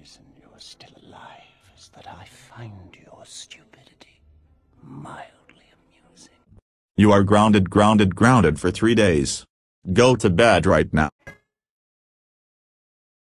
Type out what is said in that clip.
reason you're still alive is that I find your stupidity mildly amusing. You are grounded for 3 days. Go to bed right now.